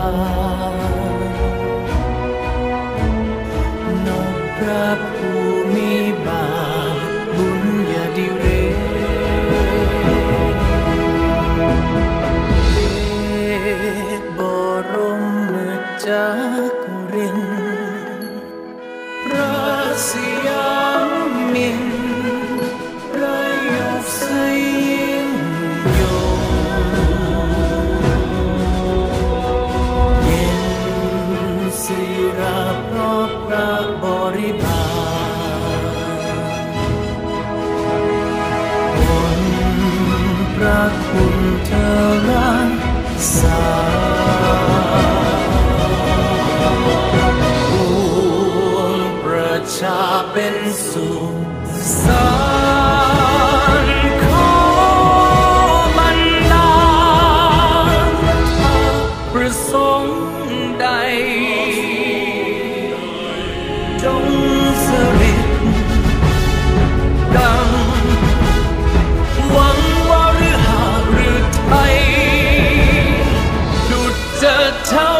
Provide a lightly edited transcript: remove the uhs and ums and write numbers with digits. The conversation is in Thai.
นพระภูมิบาลบุญญาดิเรกบรมจักรินทร์พระสยามมินพระยศยิ่งยงเย็นศิราเพราะพระบริบาลบนพระคุณเธอรักษาปวงประชาเป็นสุขสันต์ขอบรรดาลประสงค์ใดจงสำเร็จดังหวังว่าหรือหาหรือไทยดุจจะเท่า